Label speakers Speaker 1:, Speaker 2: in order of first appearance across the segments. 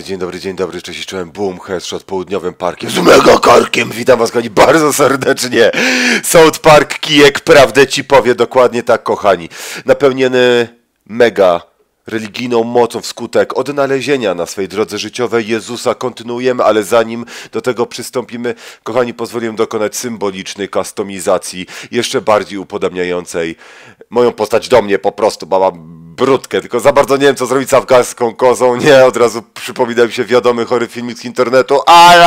Speaker 1: dzień dobry, cześć, czołem, boom, headshot południowym parkiem z mega korkiem, witam was kochani bardzo serdecznie. South Park kijek prawdę ci powie, dokładnie tak kochani. Napełniony mega religijną mocą wskutek odnalezienia na swej drodze życiowej Jezusa kontynuujemy, ale zanim do tego przystąpimy, kochani, pozwoliłem dokonać symbolicznej kustomizacji, jeszcze bardziej upodabniającej moją postać do mnie po prostu, bo mam brudkę, tylko za bardzo nie wiem co zrobić z afgańską kozą, nie, od razu przypomina mi się wiadomy chory filmik z internetu,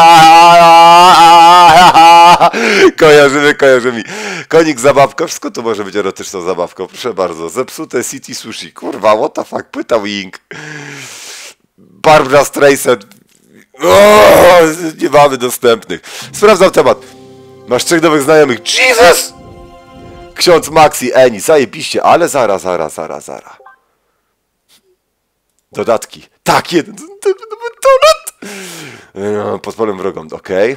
Speaker 1: kojarzymy, konik zabawka, wszystko to może być erotyczną zabawką, proszę bardzo, zepsute City Sushi, kurwa, what the fuck, pyta Wing, Barbara Streisand, nie mamy dostępnych, sprawdzam temat, masz 3 nowych znajomych, Jesus! Ksiądz Maxi, Eni, zajebiście, ale zara. Dodatki. Tak, jeden donat! Pod polem wrogom, okej.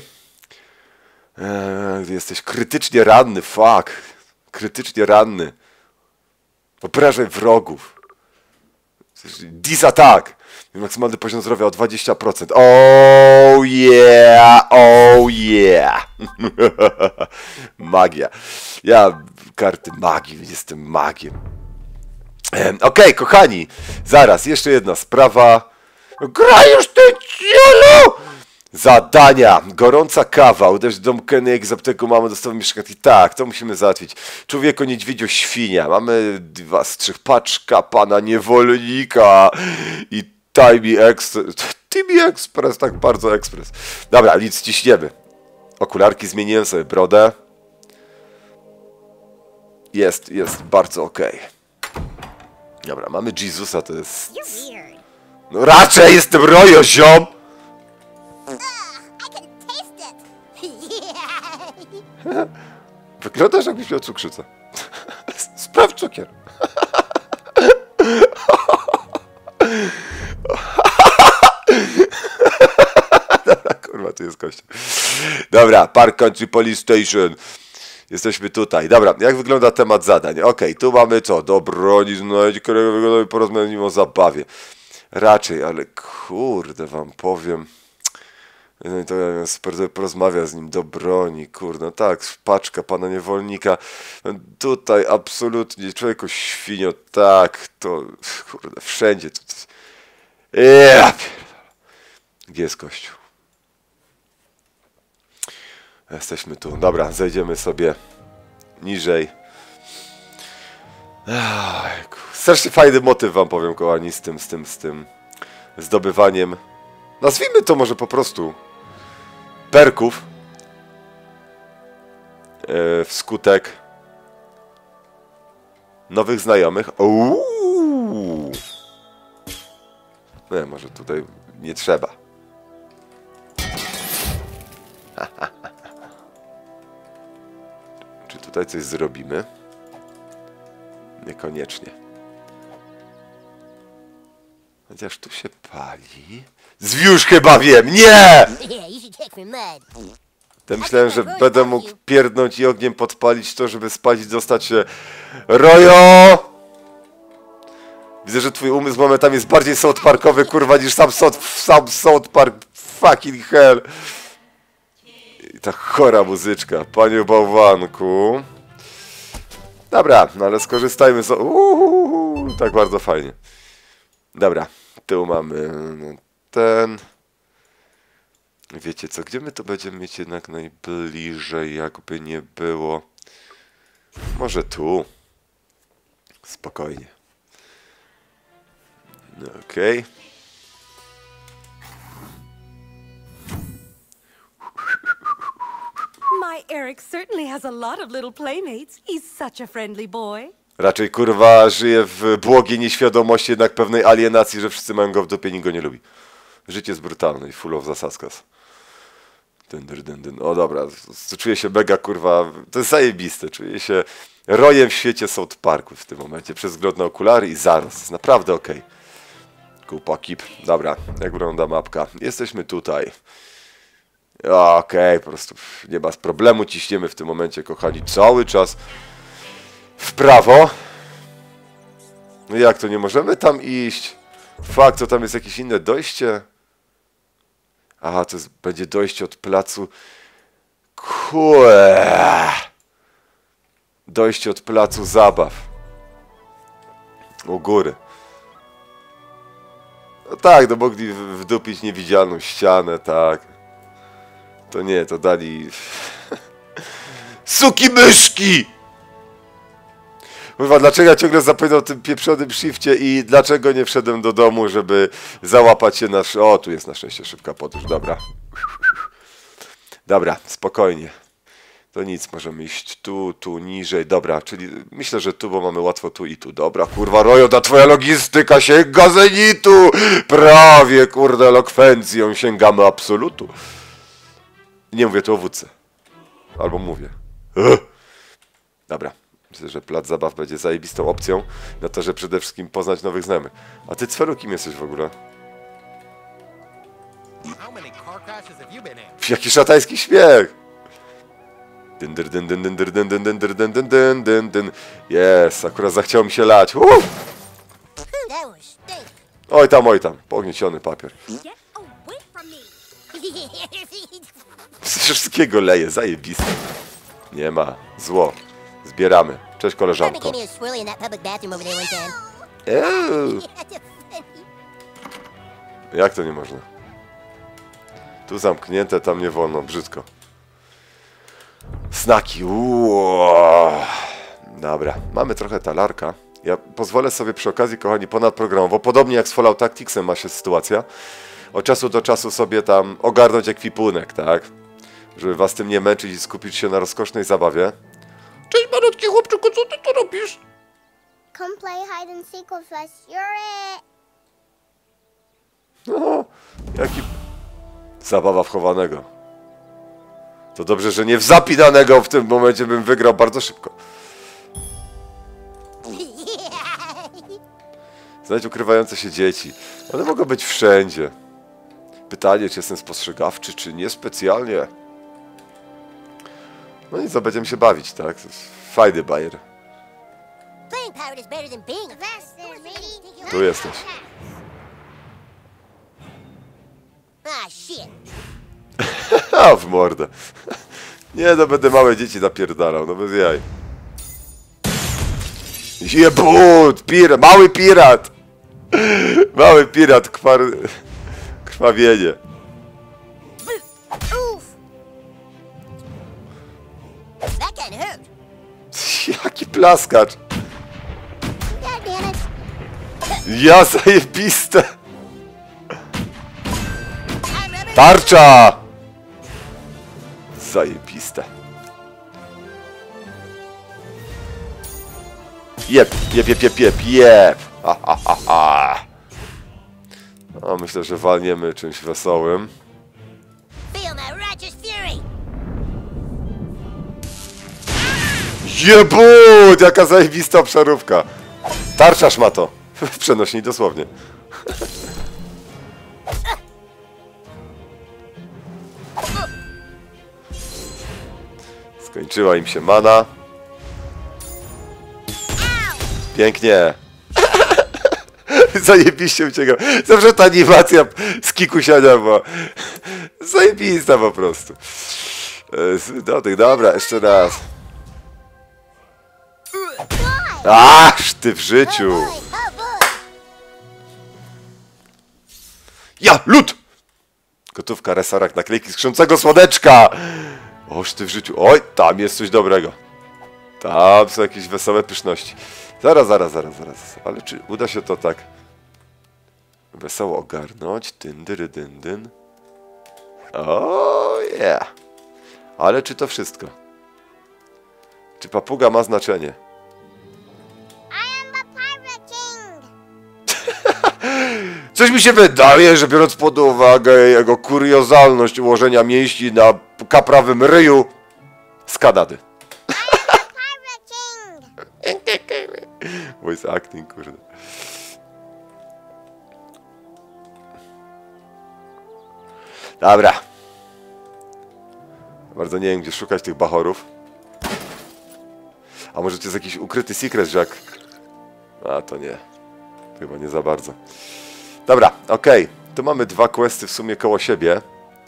Speaker 1: Jesteś krytycznie ranny, fuck. Krytycznie ranny. Obrażaj wrogów. Disattack. Maksymalny poziom zdrowia o 20%. Oh yeah! Magia. Ja karty magii, jestem magiem. Okej, kochani, zaraz, jeszcze jedna sprawa. Graj już ty cielu! Zadania. Gorąca kawa. Uderz dom Kenny, jak z apteku mamy dostawy mieszkanki. Tak, to musimy załatwić. Człowieku, niedźwiedziu, świnia. Mamy 2 z 3 paczka pana niewolnika. I Timmy Express, tak bardzo Express. Dobra, nic ciśniemy. Okularki zmieniłem sobie, brodę. Jest bardzo okej. Dobra, mamy Jezusa, to jest... No raczej jestem rojo, ziom! Wyglądasz jakbyś miał cukrzycę. Sprawdź cukier. Dobra, kurwa, tu jest kościół. Dobra, Park Country Police Station. Jesteśmy tutaj. Dobra, jak wygląda temat zadań? Okej, tu mamy co? Do broni znaleźć, którego wygląda i porozmawiać o zabawie. Raczej, ale kurde wam powiem. To ja porozmawia z nim do broni, kurde. Tak, paczka pana niewolnika. Tutaj absolutnie, człowieku świnio, tak, to kurde, wszędzie. Ja pierdolę. Gdzie jest kościół? Jesteśmy tu. Dobra, zejdziemy sobie niżej. Strasznie fajny motyw wam powiem, kochani, z tym zdobywaniem. Nazwijmy to może po prostu perków wskutek nowych znajomych. Nie, może tutaj nie trzeba. Czy tutaj coś zrobimy? Niekoniecznie. Chociaż tu się pali. Zwióż chyba wiem! Nie! To myślałem, że będę mógł pierdnąć i ogniem podpalić to, żeby spalić, dostać się... Rojo! Widzę, że twój umysł momentami jest bardziej South Parkowy, kurwa, niż sam South Park. Fucking hell. I ta chora muzyczka. Panie bałwanku. Dobra, no ale skorzystajmy z... tak bardzo fajnie. Dobra, tu mamy ten... Wiecie co, gdzie my to będziemy mieć jednak najbliżej, jakby nie było. Może tu. Spokojnie. Okej.
Speaker 2: My Eric certainly has a lot of little playmates. He's such a friendly boy.
Speaker 1: Raczej kurwa żyje w błogiej nieświadomości jednak pewnej alienacji, że wszyscy mają go w dupie, nikt go nie lubi. Życie jest brutalne i full of zasaskas. O dobra, czuję się mega kurwa, to jest zajebiste, czuję się rojem w świecie South Parku w tym momencie, przez wzgląd na okulary i zaraz, jest naprawdę okej. Kupa kip, dobra, jak wygląda mapka, jesteśmy tutaj. Okej, po prostu nie ma problemu, ciśniemy w tym momencie, kochani, cały czas w prawo. No jak to, nie możemy tam iść? Fakt, to tam jest jakieś inne dojście? Aha, to jest, będzie dojście od placu... Kue. Dojście od placu zabaw. U góry. No tak, no mogli wdupić niewidzialną ścianę, tak. To nie, to dali... Suki myszki! Kurwa, dlaczego ja ciągle zapominam o tym pieprzonym shifcie i dlaczego nie wszedłem do domu, żeby załapać się na... O, tu jest na szczęście szybka podróż, dobra. Dobra, spokojnie. To nic, możemy iść tu, niżej. Dobra, czyli myślę, że tu, bo mamy łatwo tu i tu. Dobra, kurwa, Rojo, ta twoja logistyka sięga zenitu! Prawie, kurde, elokwencją sięgamy absolutu. Nie mówię tu o wódce. Albo mówię. Dobra, myślę, że plac zabaw będzie zajebistą opcją na to, że przede wszystkim poznać nowych znajomych. A ty, Cweru, kim jesteś w ogóle? Jaki szatański śmiech! Jest, akurat zachciało mi się lać. Oj tam, pognieciony papier. Wszystkiego leje, zajebiste. Nie ma, zło. Zbieramy. Cześć, koleżanko. Jak to nie można? Tu zamknięte, tam nie wolno, brzydko. Snaki, Dobra, mamy trochę talarka. Ja pozwolę sobie przy okazji, kochani, ponadprogramowo, podobnie jak z Fallout Tacticsem ma się sytuacja, od czasu do czasu sobie tam ogarnąć ekwipunek, tak? Żeby was tym nie męczyć i skupić się na rozkosznej zabawie. Cześć, malutki chłopczyku, co ty tu robisz?
Speaker 3: Come play hide and seek with us, you're it.
Speaker 1: No, jaki... Zabawa w chowanego. To dobrze, że nie w zapinanego w tym momencie bym wygrał bardzo szybko. Znajdź ukrywające się dzieci. One mogą być wszędzie. Pytanie, czy jestem spostrzegawczy, czy nie specjalnie. No i co, będziemy się bawić, tak? To jest fajny bajer. Tu jesteś. A, w mordę. Nie, no będę małe dzieci napierdalał, no bez jaj. Jebut! Mały pirat! Mały pirat, krwawienie. Jaki plaskacz! Ja zajebiste! Tarcza! Zajebiste. Jeb. Ha, ha, ha, ha. No, myślę, że walniemy czymś wesołym. Jebut! Jaka zajebista obszarówka. Tarcza szmato. W przenośni dosłownie. Skończyła im się mana. Pięknie. Zajebiście uciekam. Zawsze ta animacja z kikusiania była zajebista po prostu. Dobra, jeszcze raz. Ach, ty w życiu. Ja, lód! Gotówka, resorak, naklejki z krzącego słoneczka. Oż ty w życiu. Oj, tam jest coś dobrego. Tam są jakieś wesołe pyszności. Zaraz. Ale czy uda się to tak wesoło ogarnąć? Dyn. O yeah. Ale czy to wszystko? Czy papuga ma znaczenie? Coś mi się wydaje, że biorąc pod uwagę jego kuriozalność ułożenia mięśni na kaprawym ryju z Kanady. Voice acting, kurde. Dobra. Bardzo nie wiem, gdzie szukać tych bachorów. A może to jest jakiś ukryty secret, że jak... A, to nie. Chyba nie za bardzo. Dobra, okej. Tu mamy dwa questy w sumie koło siebie.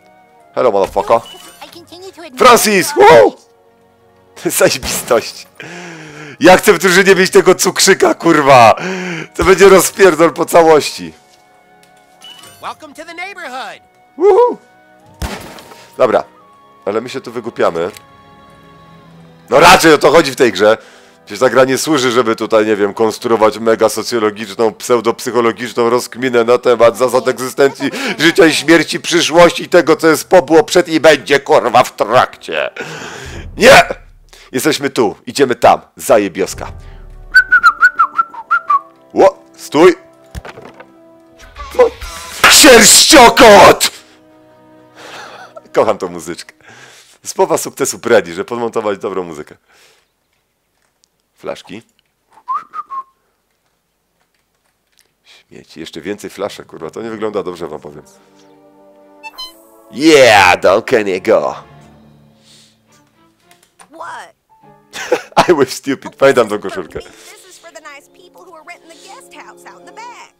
Speaker 1: Hello, motherfucker.
Speaker 3: I continue to admire
Speaker 1: Francis!
Speaker 3: your
Speaker 1: Wow!
Speaker 3: knowledge.
Speaker 1: Zajebistość. Ja chcę w drużynie mieć tego cukrzyka, kurwa. To będzie rozpierdol po całości.
Speaker 4: Welcome to the neighborhood.
Speaker 1: Woohoo! Dobra, ale my się tu wygłupiamy. No raczej o to chodzi w tej grze. Przecież ta gra nie służy, żeby tutaj, nie wiem, konstruować mega socjologiczną, pseudopsychologiczną rozkminę na temat zasad egzystencji, życia i śmierci, przyszłości i tego, co jest po, było przed i będzie, kurwa, w trakcie. Nie! Jesteśmy tu, idziemy tam, zajebioska. Ło, stój! O, sierściokot! Kocham tą muzyczkę. Z powa sukcesu Predi, że podmontować dobrą muzykę. Flaszki. Śmieci. Jeszcze więcej flaszek, kurwa. To nie wygląda dobrze, wam powiem. Yeah, Duncan, go.
Speaker 5: What?
Speaker 1: I was stupid. Pamiętam tą koszulkę.
Speaker 5: This is for the nice people who are renting the guest house out in the back.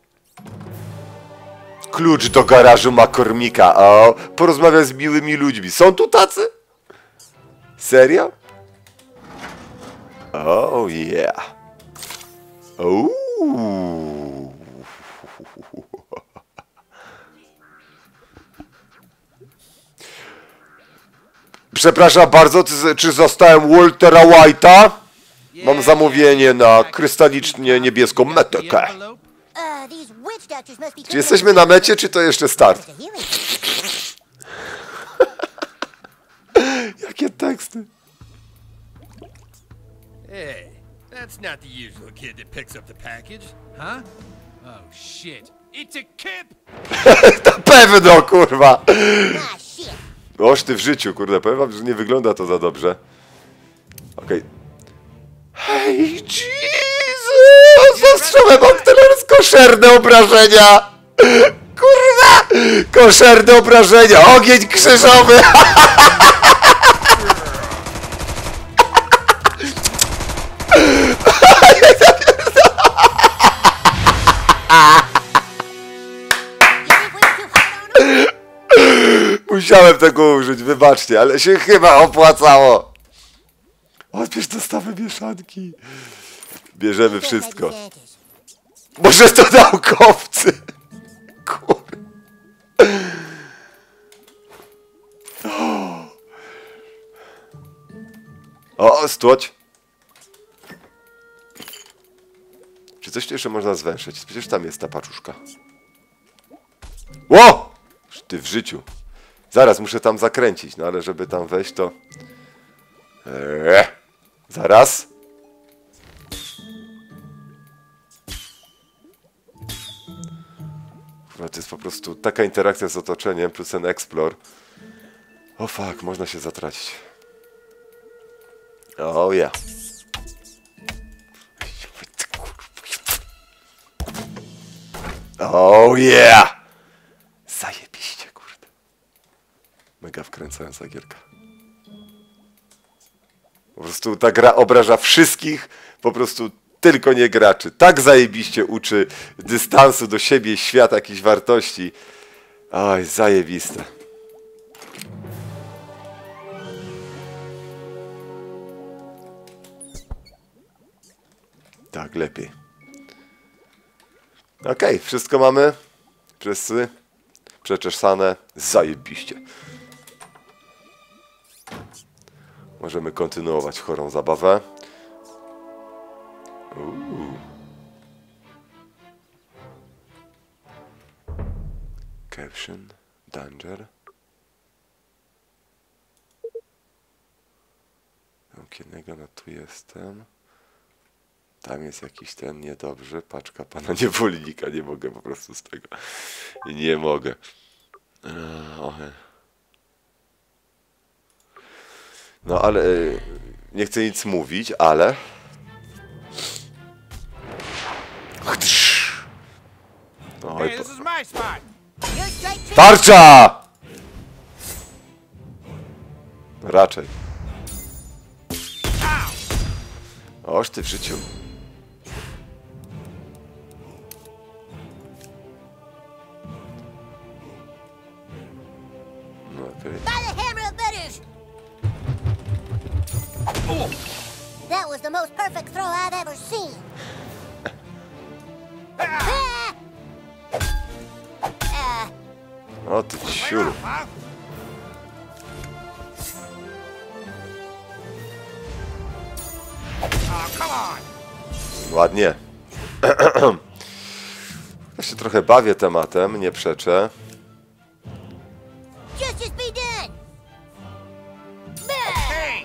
Speaker 1: Klucz do garażu McCormicka. O, porozmawiam z miłymi ludźmi. Są tu tacy? Serio? Oh yeah. Ooh. Przepraszam bardzo, czy zostałem Waltera White'a? Mam zamówienie na krystalicznie niebieską metekę.
Speaker 3: These witch doctors must be
Speaker 1: Czy jesteśmy na mecie, czy to jeszcze start?
Speaker 3: to healing.
Speaker 1: Jakie teksty?
Speaker 4: Hey, that's not the usual kid that picks up the package.
Speaker 6: Huh? Oh shit. It's a kip!
Speaker 1: Na pewno, kurwa!
Speaker 3: Ah, shit.
Speaker 1: Oż ty w życiu, kurde, powiem wam, że nie wygląda to za dobrze. Okej. Hej, Jezus! Zastrzałem Octelers koszerne obrażenia! Kurwa! Koszerne obrażenia! Ogień krzyżowy!
Speaker 3: You think we're too hard on 'em?
Speaker 1: Musiałem tego użyć, wybaczcie, ale się chyba opłacało. Odbierz dostawę mieszanki. Bierzemy wszystko. Może to naukowcy? Kur... O, stłoć. Czy coś tu jeszcze można zwęszyć? Przecież tam jest ta paczuszka. Ło! Ty w życiu. Zaraz, muszę tam zakręcić, no ale żeby tam wejść to... Zaraz. Kurwa, to jest po prostu taka interakcja z otoczeniem plus ten explore. O fuck, można się zatracić. Oh yeah. Oh yeah! Zajebiście, kurde. Mega wkręcająca gierka. Po prostu ta gra obraża wszystkich, po prostu tylko nie graczy. Tak zajebiście uczy dystansu do siebie, świata, jakichś wartości. Oj, zajebiste. Tak, lepiej. Okej, wszystko mamy. Wszyscy przeczesane. Zajebiście. Możemy kontynuować chorą zabawę. Caption. Danger. Okienego, no tu jestem. Tam jest jakiś ten niedobrzy. Paczka pana niewolnika. Nie mogę po prostu z tego. Nie mogę. No ale... Nie chcę nic mówić, ale... Oj,
Speaker 6: Hey, this is my spot!
Speaker 3: You're straight to
Speaker 1: tarcza! Raczej. Oż ty w życiu. No okej.
Speaker 3: That was the most perfect throw I've ever seen. Ah!
Speaker 1: O ty ciulu.
Speaker 4: Come on.
Speaker 1: Ładnie. Ja się trochę bawię tematem, nie przeczę.
Speaker 3: Justice be done!
Speaker 4: Hey.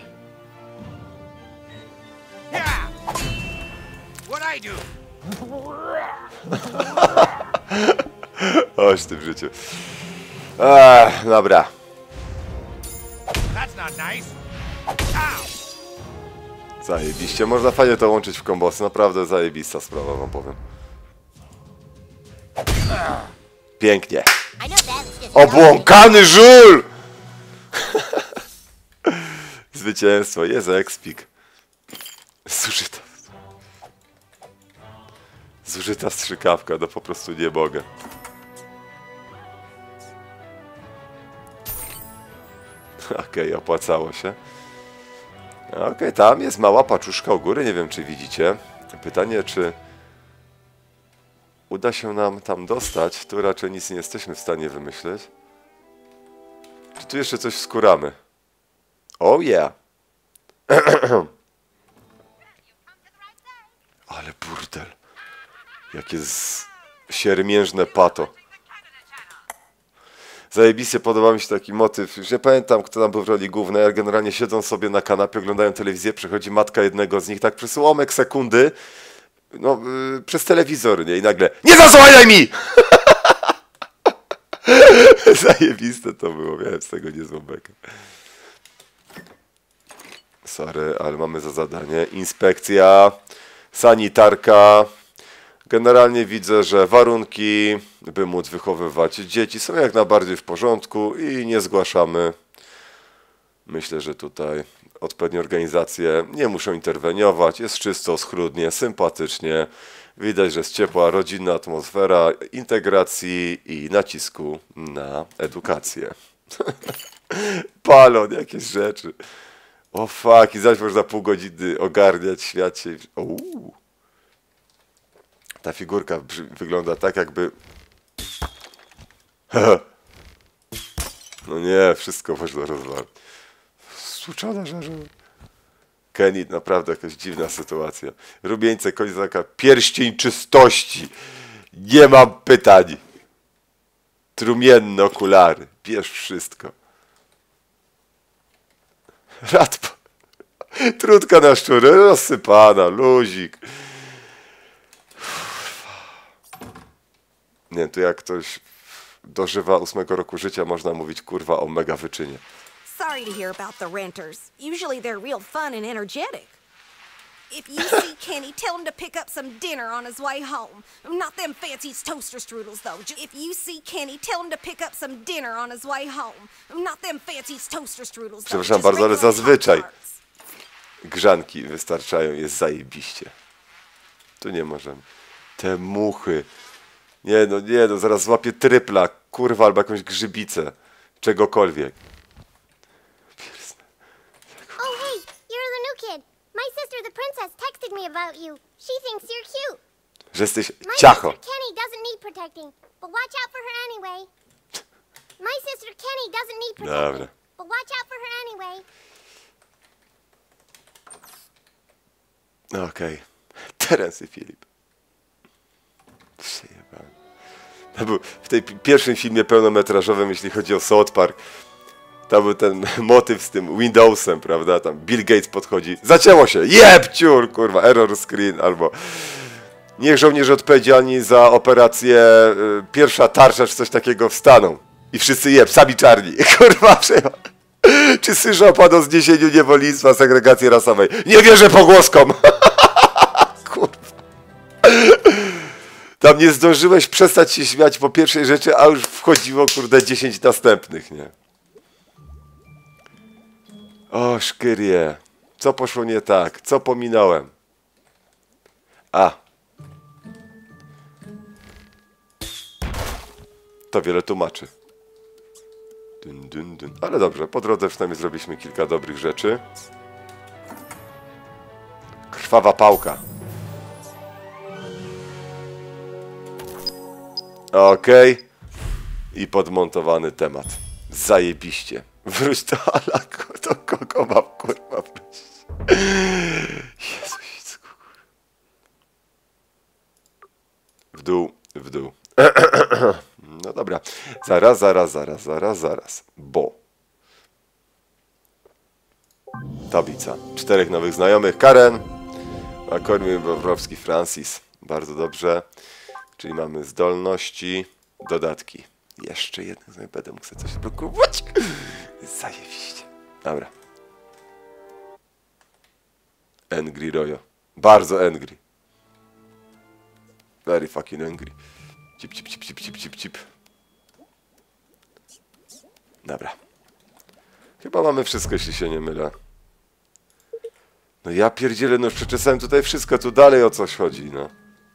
Speaker 4: Yeah. What I do?
Speaker 1: Oś w tym życiu. Dobra.
Speaker 4: That's not nice. Ow.
Speaker 1: Zajebiście. Można fajnie to łączyć w kombosy. Naprawdę zajebista sprawa, wam powiem. Pięknie.
Speaker 3: I know that was just
Speaker 1: Obłąkany żul! Zwycięstwo. Jest ekspik. Zużyta. Zużyta strzykawka. No po prostu nie mogę. Okej, opłacało się. Okej, tam jest mała paczuszka u góry. Nie wiem, czy widzicie. Pytanie, czy uda się nam tam dostać. Tu raczej nic nie jesteśmy w stanie wymyśleć. Czy tu jeszcze coś wskuramy? Oh yeah! Ale burdel. Jakie siermiężne pato. Zajebiście podoba mi się taki motyw. Już nie pamiętam, kto tam był w roli głównej, ale generalnie siedzą sobie na kanapie, oglądają telewizję, przychodzi matka jednego z nich, tak przez ułamek sekundy, no, przez telewizor, nie? I nagle nie zasłaniaj mi! Zajebiste to było, miałem z tego niezłą bekę. Sorry, ale mamy za zadanie. Inspekcja, sanitarka. Generalnie widzę, że warunki, by móc wychowywać dzieci, są jak najbardziej w porządku i nie zgłaszamy. Myślę, że tutaj odpowiednie organizacje nie muszą interweniować. Jest czysto, schludnie, sympatycznie. Widać, że jest ciepła, rodzinna atmosfera integracji i nacisku na edukację. Palon, jakieś rzeczy. O fuck, i zaś można pół godziny ogarniać świat się. Ta figurka wygląda tak, jakby... No nie, wszystko można rozwalić. Stłuczona żarza. Kenny, naprawdę jakaś dziwna sytuacja. Rumieńce, kozaka, pierścień czystości. Nie mam pytań. Trumienne okulary. Bierz wszystko. Radpo. Trudka na szczury, rozsypana, luzik. Nie, tu jak ktoś dożywa 8 roku życia, można mówić kurwa o mega wyczynie.
Speaker 5: Sorry to hear about the renters. Usually they're real fun and energetic. If you see Kenny, tell him to pick up some dinner on his way home. Not them fancy toaster strudels, though. If you see Kenny, tell him to pick up some dinner on his way home. Not them fancy toaster strudels, though.
Speaker 1: Przepraszam bardzo, ale zazwyczaj grzanki wystarczają, jest zajebiście. Tu nie możemy. Te muchy. Nie no, zaraz złapię trypla, kurwa, albo jakąś grzybicę. Czegokolwiek.
Speaker 3: Oh, hey, you're the new kid. My sister, the princess, texted me about you. She thinks you're cute.
Speaker 1: Że jesteś
Speaker 3: My
Speaker 1: ciacho.
Speaker 3: sister Kenny doesn't need protecting, but watch out for her anyway. My sister Kenny doesn't need protecting,
Speaker 1: Dobra.
Speaker 3: but watch out for her anyway.
Speaker 1: Okej. Terence i Filip. Przejebane. To był w tej pierwszym filmie pełnometrażowym, jeśli chodzi o South Park, tam był ten motyw z tym Windowsem, prawda? Tam Bill Gates podchodzi, zacięło się, jebciur, kurwa, error screen, albo niech żołnierze odpowiedzialni za operację pierwsza tarcza, czy coś takiego wstaną. I wszyscy sami czarni, kurwa, przejebane. Czy słyszał pan o zniesieniu niewolnictwa, segregacji rasowej? Nie wierzę pogłoskom! Kurwa. Tam nie zdążyłeś przestać się śmiać po pierwszej rzeczy, a już wchodziło, kurde, 10 następnych, nie? O, szkyrie. Co poszło nie tak? Co pominąłem? To wiele tłumaczy. Dun, dun, dun. Ale dobrze, po drodze przynajmniej zrobiliśmy kilka dobrych rzeczy. Krwawa pałka. Okej. I podmontowany temat. Zajebiście. Wróć do Alaku, do kogo mam kurwa wrócić? Jezuicku. W dół, w dół. No dobra. Zaraz. Bo. Tablica. 4 nowych znajomych. Karen. A Korwin Wawrowski, Francis. Bardzo dobrze. Czyli mamy zdolności, dodatki. Jeszcze jeden, będę mógł sobie coś blokować. Zajebiście. Dobra. Angry Royo. Bardzo angry. Very fucking angry. Cip. Dobra. Chyba mamy wszystko, jeśli się nie mylę. No ja pierdzielę, no już przeczesałem tutaj wszystko, tu dalej o coś chodzi, no.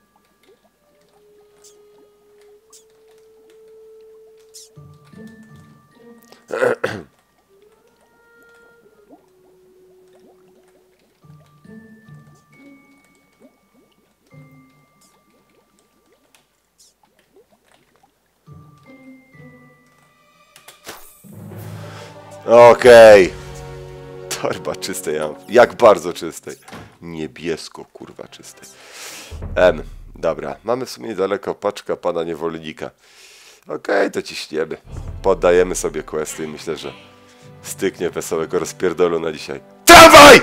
Speaker 1: Okej. Torba czystej, jak bardzo czystej. Niebiesko, kurwa, czystej. Dobra, mamy w sumie niedaleko paczka pana niewolnika. Okej, to ciśniemy. Poddajemy sobie questy i myślę, że styknie wesołego rozpierdolu na dzisiaj. Tramwaj!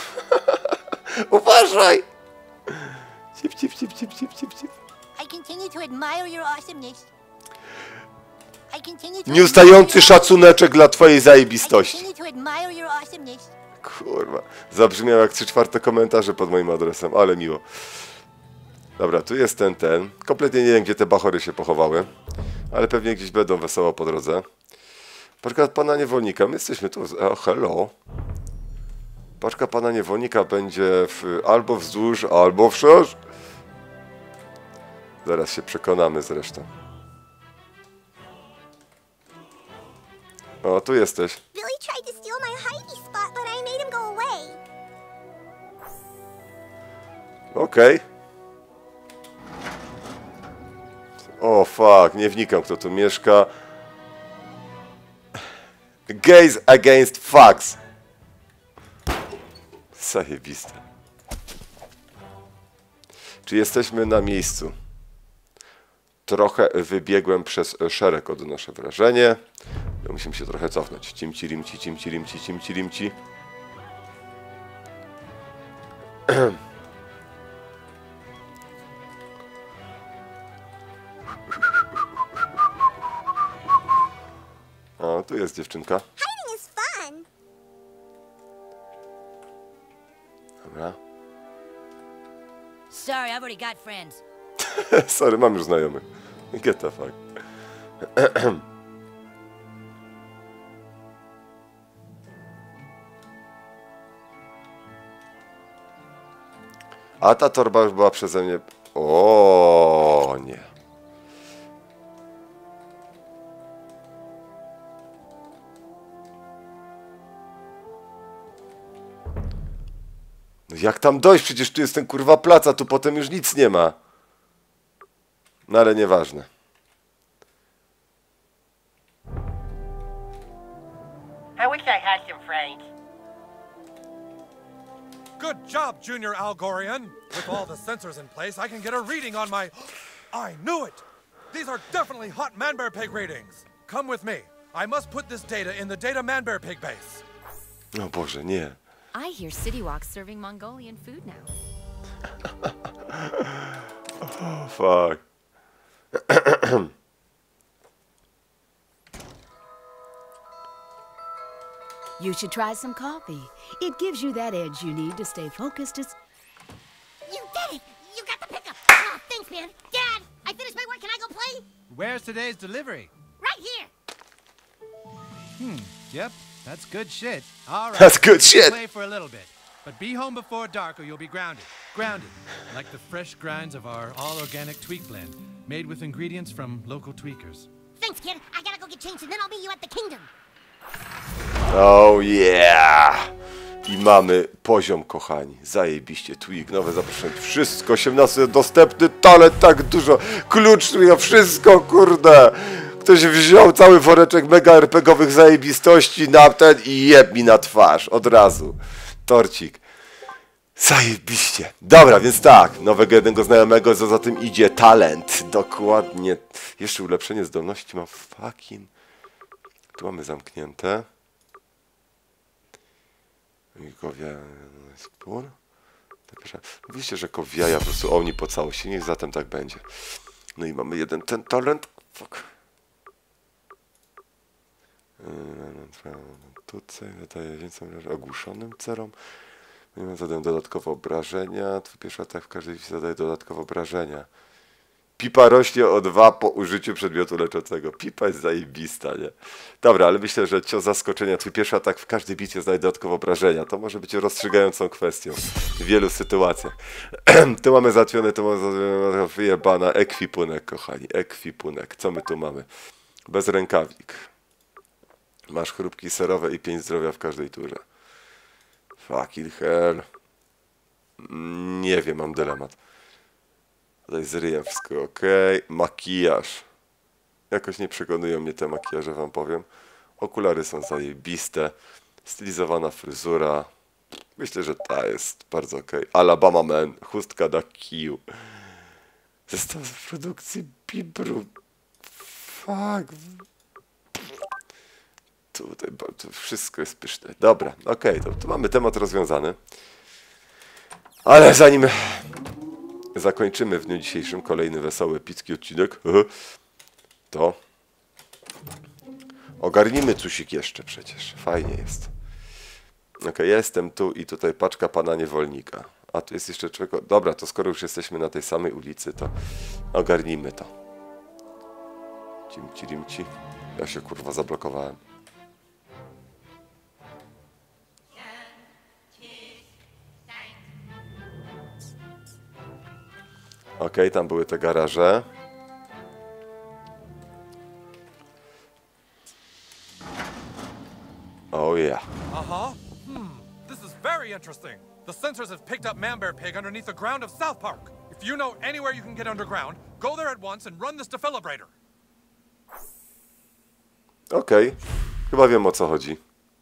Speaker 1: Uważaj! Cip.
Speaker 3: I continue to admire your awesomeness.
Speaker 1: Nieustający szacuneczek dla twojej zajebistości. Kurwa, zabrzmiał jak 3/4 komentarze pod moim adresem, ale miło. Dobra, tu jest ten. Kompletnie nie wiem, gdzie te bachory się pochowały, ale pewnie gdzieś będą wesoło po drodze. Paczka pana niewolnika, my jesteśmy tu. Hello. Paczka pana niewolnika będzie albo wzdłuż, albo wszerz. Zaraz się przekonamy zresztą. O, tu jesteś.
Speaker 3: Billy tried to steal my hidey spot, but I made him go away.
Speaker 1: Okej. O, fuck, nie wnikam, kto tu mieszka. Gays against fucks. Zajebiste. Czy jesteśmy na miejscu? Trochę wybiegłem przez szereg, odnoszę wrażenie. Musimy się trochę cofnąć. Cimci. O, tu jest dziewczynka.
Speaker 3: Hiding is fun.
Speaker 1: Dobra.
Speaker 7: Sorry, I've already got friends.
Speaker 1: Sorry, mam już znajomych. Get the fuck. A ta torba już była przeze mnie... O nie. No jak tam dojść? Przecież tu jest ten kurwa plac, a tu potem już nic nie ma. No ale nieważne.
Speaker 8: I wish I had some friends.
Speaker 9: Good job, Junior Algorian. With all the sensors in place, I can get a reading on my... I knew it! These are definitely hot Man-Bear Pig readings. Come with me. I must put this data in the data Man-Bear Pig base.
Speaker 1: O Boże, nie.
Speaker 7: I hear City Walk's serving Mongolian food now.
Speaker 1: Oh, fuck.
Speaker 10: You should try some coffee. It gives you that edge you need to stay focused as...
Speaker 3: You did it! You got the pickup! Oh, thanks, man. Dad, I finished my work. Can I go play?
Speaker 6: Where's today's delivery?
Speaker 3: Right here.
Speaker 6: Yep, that's good shit. All right.
Speaker 1: That's good shit.
Speaker 6: Play for a little bit, but be home before dark or you'll be grounded. Grounded, like the fresh grinds of our all-organic tweak blend, made with ingredients from local tweakers.
Speaker 3: Thanks, kid. I gotta go get changed, and then I'll meet you at the kingdom.
Speaker 1: Oh yeah. I mamy poziom, kochani. Zajebiście. Twig, nowe zaproszenie. Wszystko. 18 dostępny talent, tak dużo. Klucz, wszystko, kurde. Ktoś wziął cały woreczek mega RPGowych zajebistości na ten i jeb mi na twarz. Od razu. Torcik. Zajebiście. Dobra, więc tak. Nowego jednego znajomego, co za tym idzie talent. Dokładnie. Jeszcze ulepszenie zdolności mam fucking... Tu mamy zamknięte. Spór. Mówiliście, że kowiaja po prostu oni po całości. Niech zatem tak będzie. No i mamy jeden ten talent. Fuck. Tutaj wydaje więcej ogłuszonym cerom. Zadaję dodatkowe obrażenia. Twój pierwszy atak w każdej chwili zadaje dodatkowe obrażenia. Pipa rośnie o 2 po użyciu przedmiotu leczącego. Pipa jest zajebista, nie? Dobra, ale myślę, że cios zaskoczenia, twój pierwszy atak w każdej bitwie zadaje dodatkowe obrażenia. To może być rozstrzygającą kwestią w wielu sytuacjach. Tu mamy załatwione, tu mamy wyjebana ekwipunek, kochani. Ekwipunek. Co my tu mamy? Bezrękawik. Masz chrupki serowe i 5 zdrowia w każdej turze. Fucking hell. Nie wiem, mam dylemat. Tutaj z ryjem wszystko ok. Makijaż. Jakoś nie przekonują mnie te makijaże, wam powiem. Okulary są zajebiste. Stylizowana fryzura. Myślę, że ta jest bardzo ok. Alabama Man. Chustka na kiju. Zestaw produkcji Bibru. Fuck. Tutaj to wszystko jest pyszne. Dobra, okej, to mamy temat rozwiązany. Ale zanim zakończymy w dniu dzisiejszym kolejny wesoły, epicki odcinek, to ogarnijmy cusik jeszcze przecież. Fajnie jest. Okej, ja jestem tu i tutaj paczka pana niewolnika. A tu jest jeszcze czego. Dobra, to skoro już jesteśmy na tej samej ulicy, to ogarnijmy to. Cimci, rimci. Ja się kurwa zablokowałem. Okej, tam były te garaże. Oh yeah.
Speaker 9: This is very interesting. The sensors have picked up Man Bear Pig underneath the ground of South Park. If you know anywhere you can get underground, go there at once and run this defibrillator.
Speaker 1: Okej. Chyba wiem, o co chodzi.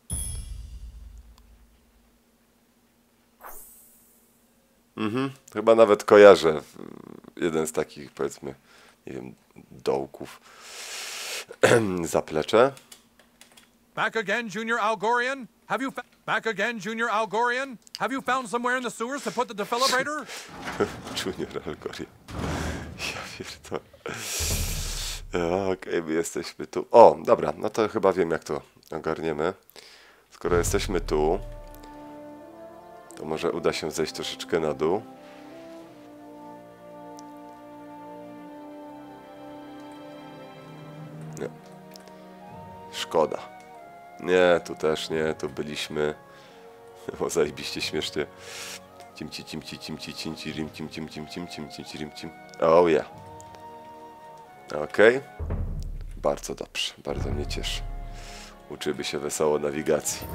Speaker 1: Chyba nawet kojarzę jeden z takich, powiedzmy, nie wiem, dołków. Zaplecze.
Speaker 9: Back again, Junior Algorian? Back again, Junior Algorian? Have you found somewhere in the sewers to put the defibrillator?
Speaker 1: Junior Algorian. Ja pierdolę. Okej, my jesteśmy tu. O, dobra, no to chyba wiem, jak to ogarniemy. Skoro jesteśmy tu, to może uda się zejść troszeczkę na dół. Nie. Szkoda. Nie, tu też nie, tu byliśmy. O, zajebiście śmiesznie. Cimci, cimci, cimci, cimci, rim, cim, cim, cim, cim, cim, cimci, rim, cim. Oh yeah. Okej. Bardzo dobrze, bardzo mnie cieszy. Uczymy się wesoło nawigacji.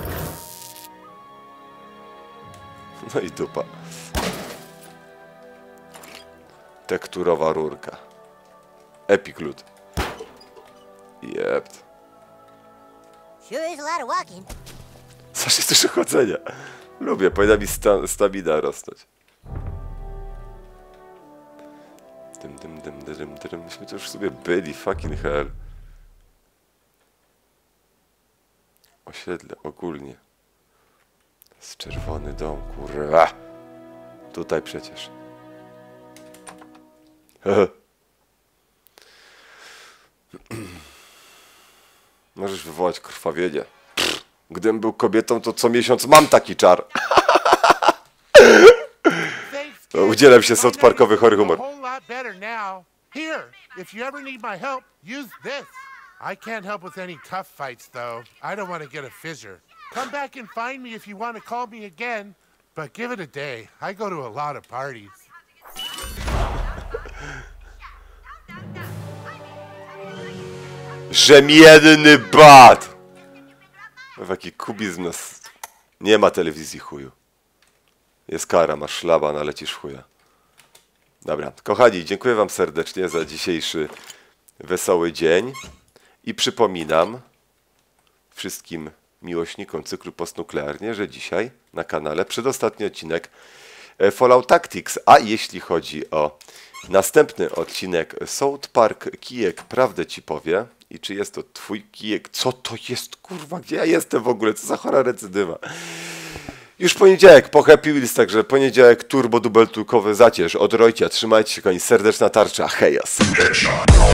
Speaker 1: No i dupa. Tekturowa rurka. Epic loot. Jept.
Speaker 3: Sure is a lot of walking.
Speaker 1: Zawsze jest też chodzenia. Lubię, powinna mi stamina rosnąć. Myśmy to już sobie byli, fucking hell. Osiedle, ogólnie. Z czerwony dom, kurwa. Tutaj przecież. Możesz wywołać krwawienie. Gdybym był kobietą, to co miesiąc mam taki czar. Udzielam się South Parkowy chory humor.
Speaker 11: Here, if you ever need my help, use this. I can't help with any tough fights, though. I don't want to get a fissure. Come back and find me if you want to call me again, but give it a day. I go to a lot of parties.
Speaker 1: Rzemienny bat! Jaki kubizm nas Nie ma telewizji, chuju. Jest kara, masz szlaban, a lecisz w chuja. Dobra, kochani, dziękuję wam serdecznie za dzisiejszy wesoły dzień. I przypominam wszystkim miłośnikom cyklu postnuklearnie, że dzisiaj na kanale przedostatni odcinek Fallout Tactics. A jeśli chodzi o następny odcinek South Park Kijek, prawdę ci powie. I czy jest to twój kijek? Co to jest, kurwa? Gdzie ja jestem w ogóle? Co za chora recydywa? Już poniedziałek po Happy Wheels, także poniedziałek turbo dubeltukowy zacierz od Rojcia. Trzymajcie się, kochani, serdeczna tarcza. Hejos!